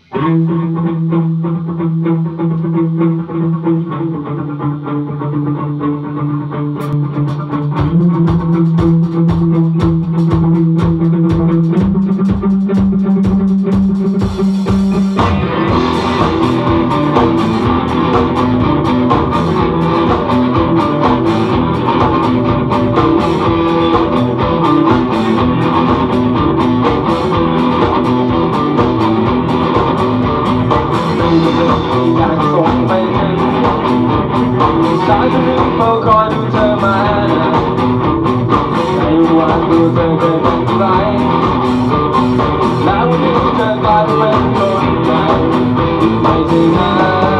อยากส่งไปถึงสายที่นึกเฝ้าคอยดูเธอมาในวันดูเธอเคยเป็นใครแล้ววันนี้เธอกลายเป็นคนใหม่ไม่ใช่เธอ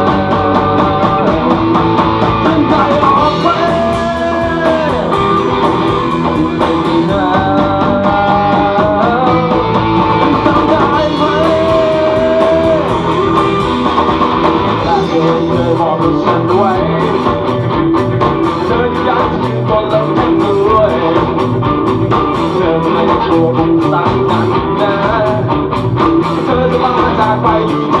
ตั้งใจออกไปไม่ใช่เธอต้องได้ไหมเคยบอกกับฉันไว้เธออยากจะอยู่บนโลกแห่งด้วยเธอไม่ได้กลัวผมสักนักนะเธอจะมาจากไป